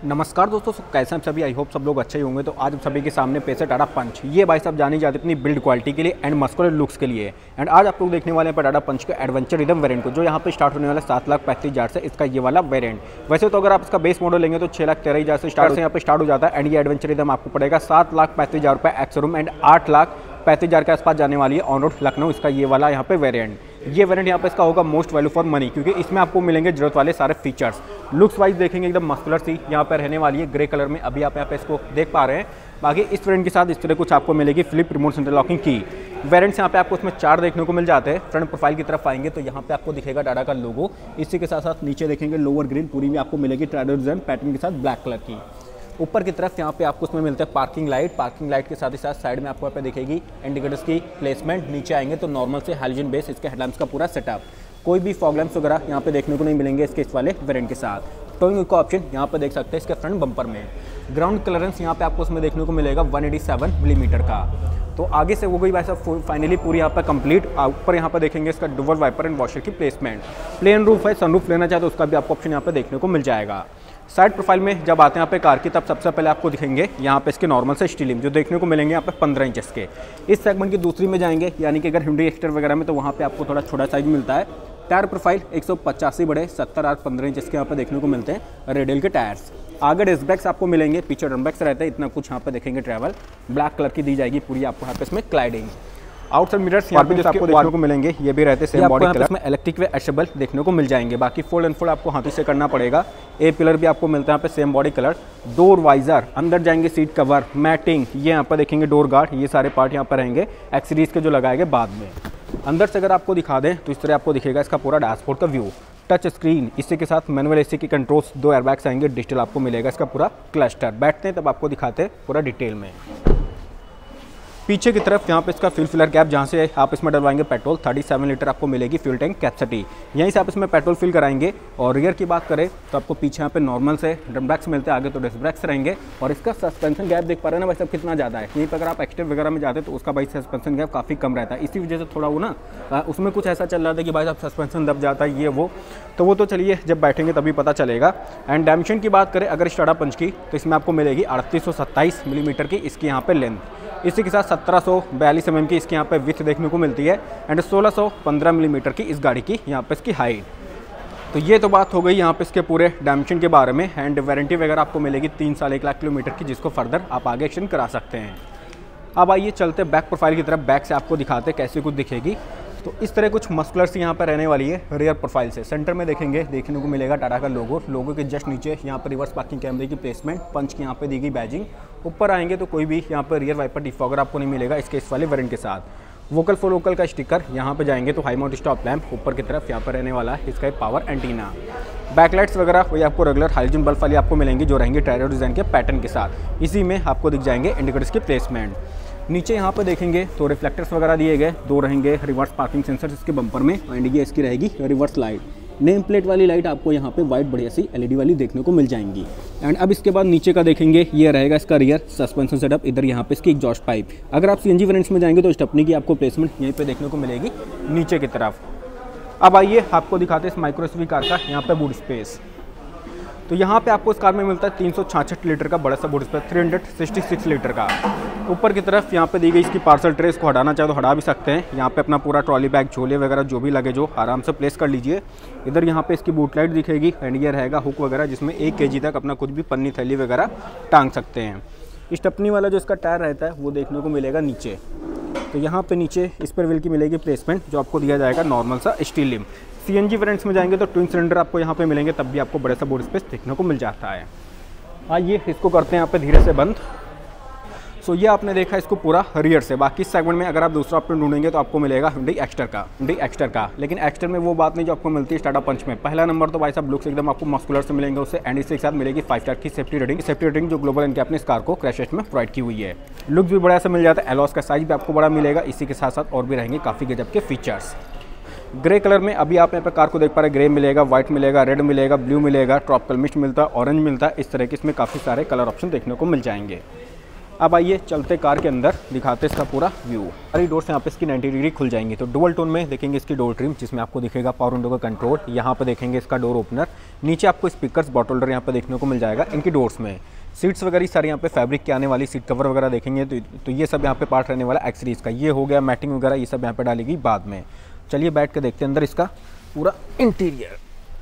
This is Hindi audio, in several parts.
नमस्कार दोस्तों, कैसे हैं सभी। आई होप सब लोग अच्छे ही होंगे। तो आज हम सभी के सामने पेश है टाटा पंच। ये भाई साहब जानी जाती है अपनी बिल्ड क्वालिटी के लिए एंड मस्कुलर लुक्स के लिए। एंड आज आप लोग देखने वाले हैं टाटा पंच के एडवेंचर रिदम वेरिएंट को, जो यहाँ पे स्टार्ट होने वाला 7,35,000 से इसका ये वाला वेरिएंट। वैसे तो अगर आप इसका बेस मॉडल लेंगे तो 6,13,000 से यहाँ पे स्टार्ट हो जाता है। एंड ये एडवेंचर रिदम आपको पड़ेगा 7,35,000 रुपये एक्स-शोरूम एंड 8,35,000 के आसपास जाने वाली है ऑन रोड लखनऊ इसका ये वाला यहाँ पे वेरिएंट। ये वेरिएंट यहाँ पे इसका होगा मोस्ट वैल्यू फॉर मनी, क्योंकि इसमें आपको मिलेंगे जरूरत वाले सारे फीचर्स। लुक्स वाइज देखेंगे एकदम मस्कुलर सी यहाँ पर रहने वाली है, ग्रे कलर में अभी आप यहाँ पे इसको देख पा रहे हैं। बाकी इस वेरिएंट के साथ इस तरह कुछ आपको मिलेगी फ्लिप रिमोट सेंटर लॉकिंग की। वेरिएंट्स यहाँ पे आपको इसमें 4 देखने को मिल जाते हैं। फ्रंट प्रोफाइल की तरफ आएंगे तो यहाँ पे आपको दिखेगा टाटा का लोगो। इसी के साथ साथ नीचे देखेंगे लोअर ग्रिल पूरी भी आपको मिलेगी ट्रेडर डिजाइन पैटर्न के साथ ब्लैक कलर की। ऊपर की तरफ यहाँ पे आपको उसमें मिलता है पार्किंग लाइट के साथ ही साथ साइड में आपको यहाँ पे दिखेगी इंडिकेटर्स की प्लेसमेंट। नीचे आएंगे तो नॉर्मल से हैलोजन बेस इसके हेडलैम्प्स का पूरा सेटअप। कोई भी फॉग लैंप्स वगैरह यहाँ पे देखने को नहीं मिलेंगे इसके इस वाले वेरिएंट के साथ। टोइंग का ऑप्शन यहाँ पे देख सकते हैं इसके फ्रंट बम्पर में। ग्राउंड क्लियरेंस यहाँ पे आपको उसमें देखने को मिलेगा 187 मिलीमीटर का। तो आगे से वो गई भाई साहब फाइनली पूरी यहाँ पे कंप्लीट। ऊपर यहाँ पे देखेंगे इसका डुअल वाइपर एंड वॉशर की प्लेसमेंट। प्लेन रूफ है, सनरूफ लेना चाहे तो उसका भी आपको ऑप्शन यहाँ पे देखने को मिल जाएगा। साइड प्रोफाइल में जब आते हैं यहाँ पे कार की, तब सबसे पहले आपको दिखेंगे यहाँ पे इसके नॉर्मल से स्टीलिंग जो देखने को मिलेंगे यहाँ पे 15 इंचेस के। इस सेगमेंट की दूसरी में जाएंगे, यानी कि अगर हिंडी एक्सटर वगैरह में तो वहाँ पे आपको थोड़ा छोटा साइज मिलता है। टायर प्रोफाइल 185 बड़े 70 और 15 इंचेस के यहाँ पे देखने को मिलते हैं रेडियल के टायर्स। आगे डिस्क ब्रेक्स आपको मिलेंगे, पीछे ड्रम ब्रेक्स रहते हैं। इतना कुछ यहाँ पे देखेंगे ट्रैवल ब्लैक कलर की दी जाएगी पूरी आपको यहाँ पे इसमें क्लाइडिंग। आउटसाइड मिरर्स यहाँ पे आपको देखने को मिलेंगे, ये भी रहते सेम बॉडी कलर में। इलेक्ट्रिक वे एशेबल देखने को मिल जाएंगे। बाकी फोल्ड एंड फोल्ड आपको हाथी से करना पड़ेगा। ए पिलर भी आपको मिलता है यहाँ पे same body colour. Door visor, अंदर जाएंगे सीट कवर, मैटिंग, ये यहाँ पर देखेंगे डोर गार्ड, ये सारे पार्ट यहाँ पर रहेंगे एक्सेसरीज के जो लगाएंगे बाद में। अंदर से अगर आपको दिखा दें तो इस तरह आपको दिखेगा इसका पूरा डैशबोर्ड का व्यू। टच स्क्रीन, इसी के साथ मैनुअल एसी की कंट्रोल्स, 2 एयरबैग्स आएंगे, डिजिटल आपको मिलेगा इसका पूरा क्लस्टर। बैठते हैं तब आपको दिखाते हैं पूरा डिटेल में। पीछे की तरफ यहाँ पे इसका फ्यूल फिलर कैप, जहाँ से आप इसमें डलवाएंगे पेट्रोल। 37 लीटर आपको मिलेगी फ्यूल टैंक कैपेसिटी, यहीं से आप इसमें पेट्रोल फिल कराएंगे। और रियर की बात करें तो आपको पीछे यहाँ पे नॉर्मल से ड्रम ब्रेक्स मिलते हैं, आगे तो डिस्क ब्रेक्स रहेंगे। और इसका सस्पेंशन गैप देख पा रहे हैं ना भाई साहब कितना ज़्यादा है। यहीं पर अगर आप एक्सटेंड वगैरह में जाते हैं तो उसका भाई सस्पेंशन गैप काफ़ी कम रहता है। इसी वजह से थोड़ा वो ना उसमें कुछ ऐसा चल रहा था कि भाई साहब सस्पेंशन दब जाता है ये वो, तो वो तो चलिए जब बैठेंगे तभी पता चलेगा। एंड डायमेंशन की बात करें अगर टाटा पंच की, तो इसमें आपको मिलेगी 3827 मिलीमीटर की इसकी यहाँ पे लेंथ। इसी के साथ 1742 mm की इसके यहाँ पे विड्थ देखने को मिलती है एंड 1615 मिलीमीटर की इस गाड़ी की यहाँ पे इसकी हाइट। तो ये तो बात हो गई यहाँ पे इसके पूरे डायमेंशन के बारे में। एंड वारंटी वगैरह आपको मिलेगी 3 साल 1 लाख किलोमीटर की, जिसको फर्दर आप आगे एक्सटेंड करा सकते हैं। अब आइए चलते बैक प्रोफाइल की तरफ। बैक से आपको दिखाते कैसे कुछ दिखेगी। तो इस तरह कुछ मस्कुलर सी यहाँ पर रहने वाली है रियर प्रोफाइल से। सेंटर में देखेंगे देखने को मिलेगा टाटा का लोगो के जस्ट नीचे यहाँ पर रिवर्स पार्किंग कैमरे की प्लेसमेंट, पंच की यहाँ पे दी गई बैजिंग। ऊपर आएंगे तो कोई भी यहाँ पर रियर वाइपर डिफॉगर आपको नहीं मिलेगा इसके इस वाले वेरिएंट के साथ। वोकल फॉर लोकल का स्टिकर यहाँ पे जाएंगे तो हाई माउंट स्टॉप लैंप ऊपर की तरफ यहाँ पर रहने वाला है इसका पावर एंटीना। बैकलाइट्स वगैरह वही आपको रेगुलर हाइलोजन बल्ब वाली आपको मिलेंगी, जो रहेंगे ट्रायड डिज़ाइन के पैटर्न के साथ। इसी में आपको दिख जाएंगे इंडिकेटर्स की प्लेसमेंट। नीचे यहाँ पे देखेंगे तो रिफ्लेक्टर्स वगैरह दिए गए, 2 रहेंगे रिवर्स पार्किंग सेंसर्स इसके बम्पर में। एंड ये इसकी रहेगी रिवर्स लाइट। नेम प्लेट वाली लाइट आपको यहाँ पे वाइट बढ़िया सी LED वाली देखने को मिल जाएंगी। एंड अब इसके बाद नीचे का देखेंगे, ये रहेगा इसका रियर सस्पेंशन सेटअप। इधर यहाँ पे इसकी एग्जॉस्ट पाइप। अगर आप CNG वेरिएंट्स में जाएंगे तो स्टेपनी की आपको प्लेसमेंट यहीं पे देखने को मिलेगी नीचे की तरफ। अब आइए आपको दिखाते हैं इस माइक्रो SUV कार का यहाँ पे बूट स्पेस। तो यहाँ पे आपको इस कार में मिलता है 366 लीटर का बड़ा सा बूट स्पेस, 366 लीटर का। ऊपर की तरफ यहाँ पे दी गई इसकी पार्सल ट्रे, इसको हटाना चाहे तो हटा भी सकते हैं। यहाँ पे अपना पूरा ट्रॉली बैग, झोले वगैरह जो भी लगे जो आराम से प्लेस कर लीजिए। इधर यहाँ पे इसकी बूट लाइट दिखेगी एंड ये रहेगा हुक वगैरह, जिसमें 1 kg तक अपना कुछ भी पन्नी थैली वगैरह टांग सकते हैं। स्टेपनी वाला जो इसका टायर रहता है वो देखने को मिलेगा नीचे। तो यहाँ पे नीचे इस पर व्हील की मिलेगी प्लेसमेंट, जो आपको दिया जाएगा नॉर्मल सा स्टील लिम। CNG वेरिएंट्स में जाएंगे तो ट्विन सिलेंडर आपको यहाँ पे मिलेंगे, तब भी आपको बड़े सा बूट स्पेस देखने को मिल जाता है। आइए इसको करते हैं यहाँ पे धीरे से बंद। सो ये आपने देखा इसको पूरा रियर से। बाकी सेगमेंट में अगर आप दूसरा ऑप्शन ढूंढेंगे तो आपको मिलेगा हिंडी एक्सटर का। लेकिन एक्सटर में वो बात नहीं जो आपको मिलती है टाटा पंच में। पहला नंबर तो भाई साहब लुक्स एकदम आपको मस्कुलर से मिलेंगे उससे, एंड इसके साथ मिलेगी 5 स्टार की सेफ्टी रेटिंग जो ग्लोबल एनकैप ने इस कार को क्रैश टेस्ट में प्रोवाइड की हुई है। लुक्स भी बड़ा सा मिल जाता है, एलॉस का साइज भी आपको बड़ा मिलेगा। इसी के साथ साथ और भी रहेंगे काफ़ी गजब के फीचर्स। ग्रे कलर में अभी आप यहाँ पे कार को देख पा रहे हैं, ग्रे मिलेगा, व्हाइट मिलेगा, रेड मिलेगा, ब्लू मिलेगा, ट्रॉपिकल मिस्ट मिलता है, ऑरेंज मिलता है। इस तरह के इसमें काफ़ी सारे कलर ऑप्शन देखने को मिल जाएंगे। अब आइए चलते कार के अंदर, दिखाते इसका पूरा व्यू। सारी डोर्स यहाँ पे इसकी 90 डिग्री खुल जाएंगी। तो डुअल टोन में देखेंगे इसकी डोर ट्रिम, जिसमें आपको दिखेगा पावर विंडो का कंट्रोल। यहाँ पे देखेंगे इसका डोर ओपनर, नीचे आपको स्पीकर्स बॉटल होल्डर यहाँ पे देखने को मिल जाएगा इनकी डोर्स में। सीट्स वगैरह सारे यहाँ पे फैब्रिक के आने वाली, सीट कवर वगैरह देखेंगे तो ये सब यहाँ पे पार्ट रहने वाला एक्सेसरीज का। ये हो गया मैटिंग वगैरह, ये सब यहाँ पे डालेगी बाद में। चलिए बैठ के देखते हैं अंदर इसका पूरा इंटीरियर।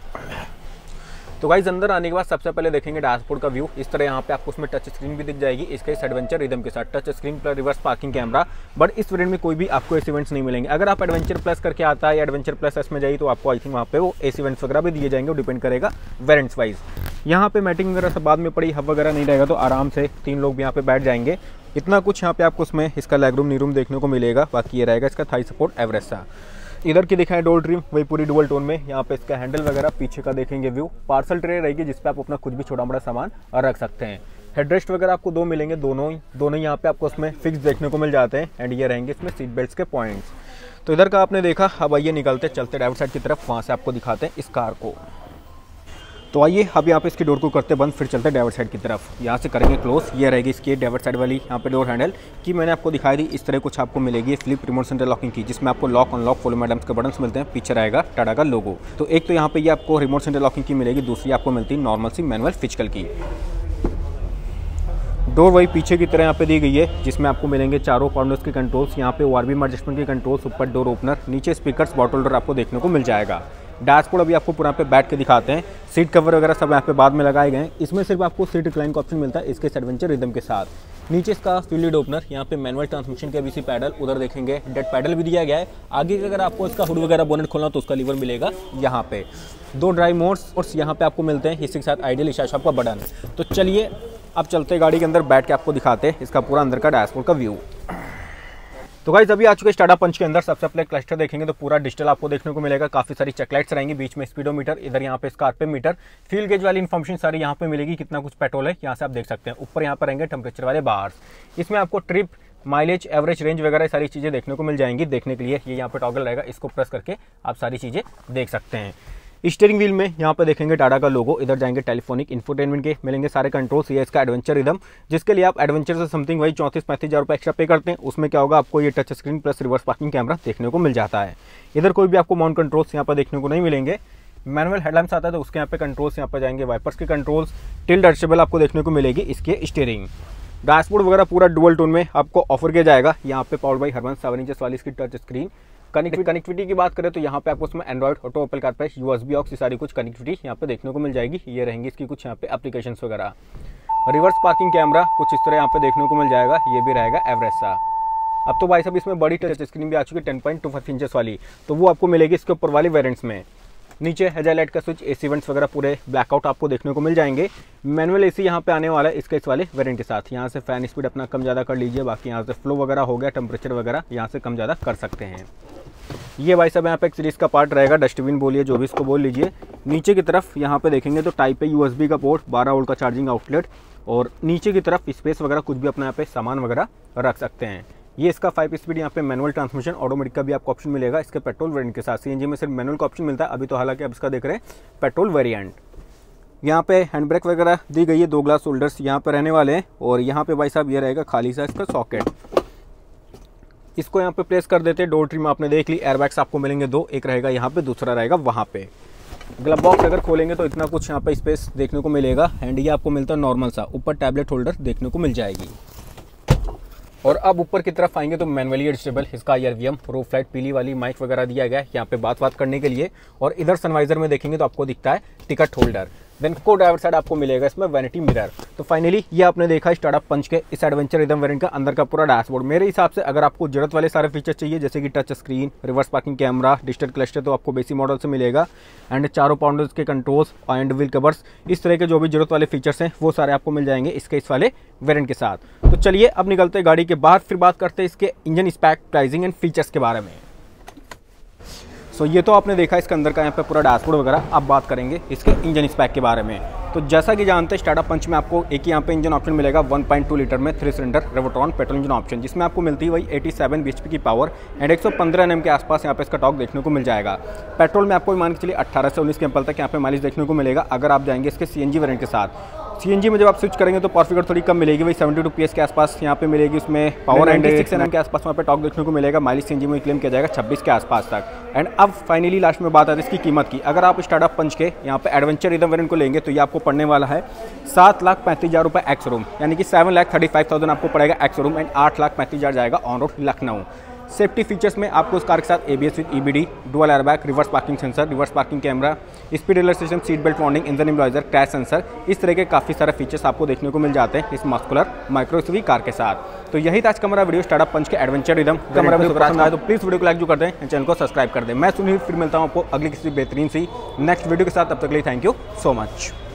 तो गाइस अंदर आने के बाद सबसे पहले देखेंगे डैशबोर्ड का व्यू। इस तरह यहाँ पे आपको उसमें टच स्क्रीन भी दिख जाएगी, इसके इस एडवेंचर रिदम के साथ touch screen plus reverse parking camera. But इस वेरिएंट में कोई भी आपको एसी इवेंट्स नहीं मिलेंगे। अगर आप एडवेंचर प्लस करके आता है या एडवेंचर प्लस एस में जाइए तो आपको आई थिंक वहाँ पे वो एसी इवेंट्स वगैरह भी दिए जाएंगे, वो डिपेंड करेगा वेरिएंट्स वाइज। यहाँ पे मैटिंग वगैरह सब बाद में पड़ी, हब वगैरह नहीं रहेगा, तो आराम से 3 लोग भी यहाँ पे बैठ जाएंगे। इतना कुछ यहाँ पे आपको उसमें इसका लेग रूम नी रूम देखने को मिलेगा। बाकी ये रहेगा इसका थाई सपोर्ट एवरेज सा। इधर की दिखाएं डोर ट्रिम, वही पूरी डुअल टोन में। यहाँ पे इसका हैंडल वगैरह, पीछे का देखेंगे व्यू। पार्सल ट्रे रहेगी जिसपे आप अपना कुछ भी छोटा बड़ा सामान रख सकते हैं। हेडरेस्ट वगैरह आपको 2 मिलेंगे, दोनों यहाँ पे आपको उसमें फिक्स देखने को मिल जाते हैं। एंड ये रहेंगे इसमें सीट बेल्ट के पॉइंट्स। तो इधर का आपने देखा, अब आइए निकलते चलते ड्राइवर साइड की तरफ, वहाँ से आपको दिखाते हैं इस कार को। तो आइए अब यहाँ पे इसकी डोर को करते बंद, फिर चलते ड्राइवर साइड की तरफ। यहाँ से करेंगे क्लोज। ये रहेगी इसकी ड्राइवर साइड वाली यहाँ पे डोर हैंडल की मैंने आपको दिखाई दी। इस तरह कुछ आपको मिलेगी फ्लिप रिमोट सेंटर लॉकिंग की, जिसमें आपको लॉक अनलॉक फॉलो मैडम्स के बटन्स मिलते हैं। पीछे रहेगा टाटा का लोगो। तो एक तो यहाँ पे ये आपको रिमोट सेंटर लॉकिंग की मिलेगी, दूसरी आपको मिलती है नॉर्मल सी मैनुअल फिजिकल की। डोर वही पीछे की तरह यहाँ पे दी गई है, जिसमें आपको मिलेंगे चारों पाउंडर्स के कंट्रोल्स। यहाँ पे ORV एडजस्टमेंट के कंट्रोल्स, ऊपर डोर ओपनर, नीचे स्पीकर्स बॉटल होल्डर आपको देखने को मिल जाएगा। डैशबोर्ड अभी आपको पूरा पे बैठ के दिखाते हैं। सीट कवर वगैरह सब यहाँ पे बाद में लगाए गए हैं। इसमें सिर्फ आपको सीट रिक्लाइन का ऑप्शन मिलता है इसके एडवेंचर रिदम के साथ। नीचे इसका फ्यूल लीड ओपनर, यहाँ पे मैनुअल ट्रांसमिशन के BC पैडल, उधर देखेंगे डेड पैडल भी दिया गया है। आगे अगर आपको इसका हुड वगैरह बोनेट खोलना तो उसका लीवर मिलेगा यहाँ पे। 2 ड्राइव मोड्स और यहाँ पे आपको मिलते हैं, इसी के साथ आइडियल इशारा का बटन। तो चलिए अब चलते गाड़ी के अंदर बैठ के आपको दिखाते हैं इसका पूरा अंदर का डैशबोर्ड का व्यू। तो गाइस अभी आ चुके टाटा पंच के अंदर। सबसे पहले क्लस्टर देखेंगे तो पूरा डिजिटल आपको देखने को मिलेगा। काफी सारी चेकलाइट्स रहेंगी, बीच में स्पीडोमीटर, इधर यहाँ पे इसका आरपीएम मीटर, फ्यूल गेज वाली इन्फॉर्मेशन सारी यहाँ पे मिलेगी, कितना कुछ पेट्रोल है यहाँ से आप देख सकते हैं। ऊपर यहाँ पर रहेंगे टेम्परेचर वाले बार्स, इसमें आपको ट्रिप, माइलेज, एवरेज, रेंज वगैरह सारी चीजें देखने को मिल जाएंगी। देखने के लिए ये यहाँ पे टॉगल रहेगा, इसको प्रेस करके आप सारी चीजें देख सकते हैं। स्टीयरिंग व्हील में यहाँ पे देखेंगे टाटा का लोगो, इधर जाएंगे टेलीफोनिक, इंफोटेनमेंट के मिलेंगे सारे कंट्रोल्स। ये इसका एडवेंचर रिदम, जिसके लिए आप एडवेंचर से समथिंग वही 34-35 हज़ार रुपये एक्स्ट्रा पे करते हैं। उसमें क्या होगा, आपको ये touch screen plus reverse parking camera देखने को मिल जाता है। इधर कोई भी आपको माउंट कंट्रोल्स यहाँ पर देखने को नहीं मिलेंगे। मैनुअल हेडलाइट्स आता है तो उसके यहाँ पे कंट्रोल्स यहाँ पे जाएंगे, वाइपर्स के कंट्रोल्स, टिल्ट एडजस्टेबल आपको देखने को मिलेगी इसके स्टीयरिंग। डैशबोर्ड वगैरह पूरा डुअल टोन में आपको ऑफर किया जाएगा। यहाँ पे पावर्ड बाय हरमन 7 इंचेस वाली इसकी टच स्क्रीन। कनेक्टिविटी की बात करें तो यहाँ पे आपको उसमें Android Auto, Apple CarPlay, USB aux, सारी कुछ कनेक्टिविटी यहाँ पे देखने को मिल जाएगी। ये रहेंगी इसकी कुछ यहाँ पे एप्लीकेशंस वगैरह। रिवर्स पार्किंग कैमरा कुछ इस तरह यहाँ पे देखने को मिल जाएगा, ये भी रहेगा एवरेज सा। अब तो भाई साहब इसमें बड़ी टच स्क्रीन भी आ चुकी है 10.25 इंचेस वाली, तो वो आपको मिलेगी इसके ऊपर वाली वेरिएंट्स में। नीचे हेजाइल लाइट का स्विच, AC वेंट्स वगैरह पूरे ब्लैकआउट आपको देखने को मिल जाएंगे। मैनुअल AC यहाँ पे आने वाला है इसके इस वाले वेरिएंट के साथ। यहाँ से फैन स्पीड अपना कम ज़्यादा कर लीजिए, बाकी यहाँ से फ्लो वगैरह हो गया, टेम्परेचर वगैरह यहाँ से कम ज़्यादा कर सकते हैं। ये भाई साहब यहाँ पे एक सीरीज का पार्ट रहेगा, डस्टबिन बोलिए जो भी इसको बोल लीजिए। नीचे की तरफ यहाँ पे देखेंगे तो टाइप A USB का पोर्ट, 12 वोल्ट का चार्जिंग आउटलेट, और नीचे की तरफ स्पेस वगैरह कुछ भी अपना यहाँ पे सामान वगैरह रख सकते हैं। ये इसका 5 स्पीड यहाँ पे मैनुअल ट्रांसमिशन, ऑटोमेटिक का भी आपको ऑप्शन मिलेगा इसके पेट्रोल वेरिएंट के साथ। CNG में सिर्फ मैनुअल का ऑप्शन मिलता है अभी तो, हालांकि अब इसका देख रहे हैं पेट्रोल वेरिएंट। यहाँ पे हैंड ब्रेक वगैरह दी गई है, 2 ग्लास होल्डर्स यहाँ पे रहने वाले हैं। और यहाँ पे भाई साहब ये रहेगा खाली सा इसका सॉकेट, इसको यहाँ पे प्लेस कर देते हैं। डोर ट्रिम आपने देख ली, एयरबैग्स आपको मिलेंगे 2, एक रहेगा यहाँ पे, दूसरा रहेगा वहाँ पे। ग्लव बॉक्स अगर खोलेंगे तो इतना कुछ यहाँ पे स्पेस देखने को मिलेगा। एंड ये आपको मिलता है नॉर्मल सा, ऊपर टैबलेट होल्डर देखने को मिल जाएगी। और अब ऊपर की तरफ आएंगे तो मैनुअली एडजस्टेबल इसका IRVM, रूफ लाइट, पीली वाली माइक वगैरह दिया गया है यहाँ पे बात करने के लिए। और इधर सनवाइजर में देखेंगे तो आपको दिखता है टिकट होल्डर। देन को ड्राइवर साइड आपको मिलेगा इसमें वैनिटी मिरर। तो फाइनली ये आपने देखा इस टाटा पंच के इस एडवेंचर रिदम वेरिएंट का अंदर का पूरा डैशबोर्ड। मेरे हिसाब से अगर आपको जरूरत वाले सारे फीचर चाहिए, जैसे कि touch screen, reverse parking camera, digital cluster, तो आपको बेसिक मॉडल से मिलेगा। एंड चारों पाउंडर्स के कंट्रोल्स एंड व्हील कवर्स, इस तरह के जो भी जरूरत वाले फीचर्स हैं वो सारे आपको मिल जाएंगे इसके इस वाले वेरिएंट के साथ। तो चलिए अब निकलते हैं गाड़ी के बाहर, फिर बात करते हैं इसके engine spec, pricing and features के बारे में। सो ये तो आपने देखा इसके अंदर का यहाँ पे पूरा डैशबोर्ड वगैरह। अब बात करेंगे इसके इंजन स्पेक के बारे में। तो जैसा कि जानते हैं टाटा पंच में आपको एक ही यहाँ पे इंजन ऑप्शन मिलेगा 1.2 लीटर में 3 cylinder Revotron petrol engine option, जिसमें आपको मिलती है वही 87 bhp की पावर एंड 115 Nm के आसपास यहाँ पे इसका टॉर्क देखने को मिल जाएगा। पेट्रोल में आपको मान के चलिए 18 से 19 के एम्पल तक यहाँ पे माइलेज देखने को मिलेगा अगर आप जाएंगे इसके CNG वेरिएंट के साथ। सीएनजी में जब आप स्विच करेंगे तो पावर फिगर थोड़ी कम मिलेगी, वही 72 PS के आसपास यहाँ पे मिलेगी। उसमें पावर 96 Nm के आसपास वहाँ पे टॉर्क देखने को मिलेगा। माइलेज सीएनजी में क्लेम किया जाएगा 26 के आसपास तक। एंड अब फाइनली लास्ट में बात आती है इसकी कीमत की। अगर आप स्टार्टअप पंच के यहाँ पे एडवेंचर रिदम वेरिएंट को लेंगे तो ये आपको पड़ने वाला है 7,35,000 रुपये एक्स रूम, यानी कि 7,35,000 आपको पड़ेगा एक्स रूम एंड 8,35,000 जाएगा on road Lucknow. Safety features में आपको इस कार के साथ ABS with EBD, dual airbag, reverse parking sensor, reverse parking camera, speed relaxation, seat belt warning, engine immobiliser, crash sensor, इस तरह के काफ़ी सारे फीचर्स आपको देखने को मिल जाते हैं इस मस्कुलर माइक्रो SUV कार के साथ। तो यही था आज का हमारा वीडियो स्टार्टअप पंच के एडवेंचर रिदम। अगर हमारा वीडियो पसंद आए तो प्लीज़ वीडियो को लाइक जो कर दें, चैनल को सब्सक्राइब कर दें। मैं सुनील फिर मिलता हूँ आपको अगली किसी बेहतरीन सी नेक्स्ट वीडियो के साथ। तब तक के लिए थैंक यू सो मच।